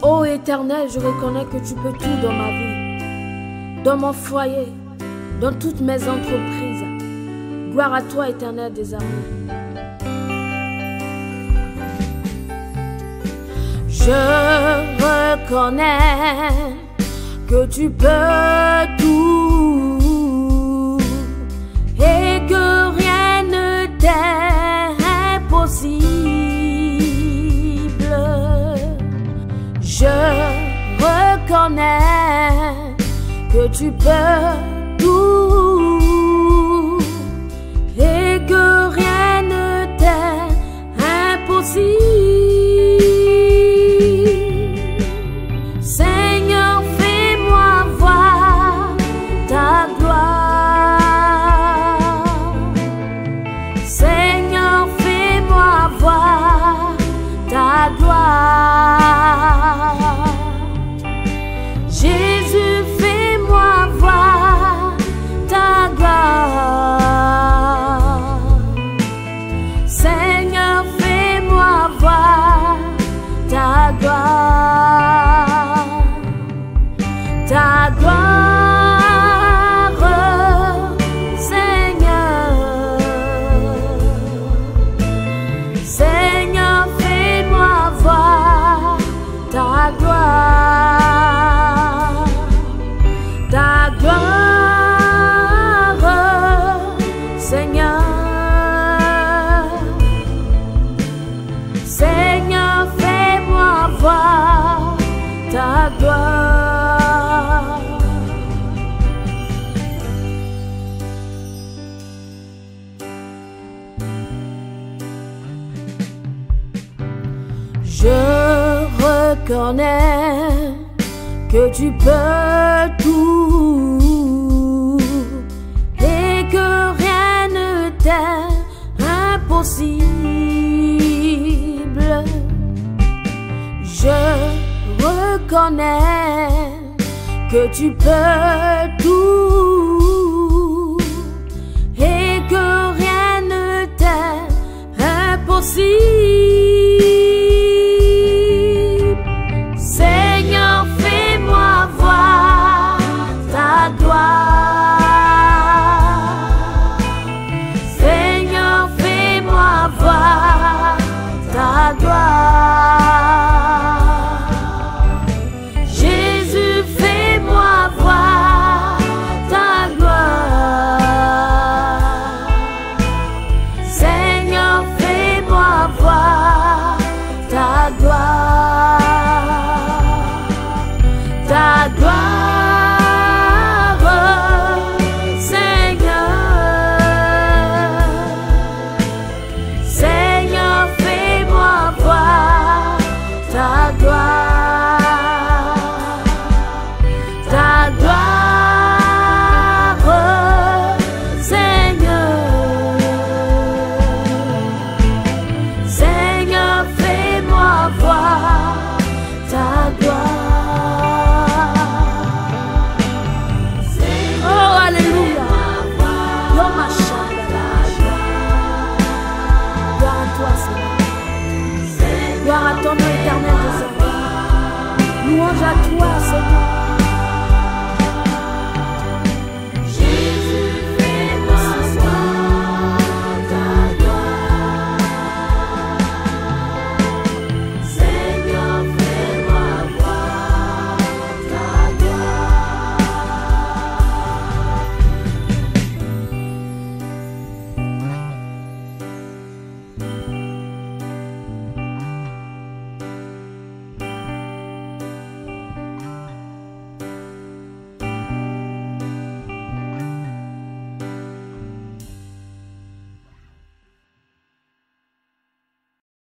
Ô Éternel, je reconnais que tu peux tout dans ma vie, dans mon foyer, dans toutes mes entreprises. Gloire à toi, Éternel des armées. Je reconnais que tu peux tout et que rien ne t'est impossible. Je reconnais que tu peux tout et que rien ne t'est impossible. Seigneur, fais-moi voir ta gloire. Seigneur, fais-moi voir ta gloire. Jésus, fais-moi voir ta gloire. Seigneur, fais-moi voir ta gloire. Ta gloire, Seigneur. Seigneur, fais-moi voir ta gloire. Ta gloire, Seigneur. Seigneur, fais-moi voir ta gloire. Je reconnais que tu peux tout et que rien ne t'est impossible. Je reconnais que tu peux tout et que rien ne t'est impossible. Seigneur, fais-moi voir ta gloire. Seigneur, fais-moi voir ta gloire. Jésus, fais-moi voir ta gloire. Seigneur, fais-moi voir ta gloire. Ta gloire, Seigneur. Seigneur, fais-moi voir ta gloire. Ta gloire, Seigneur. Seigneur, fais-moi voir ta gloire. Gloire à ton nom éternel des hommes. Louange à toi, Seigneur.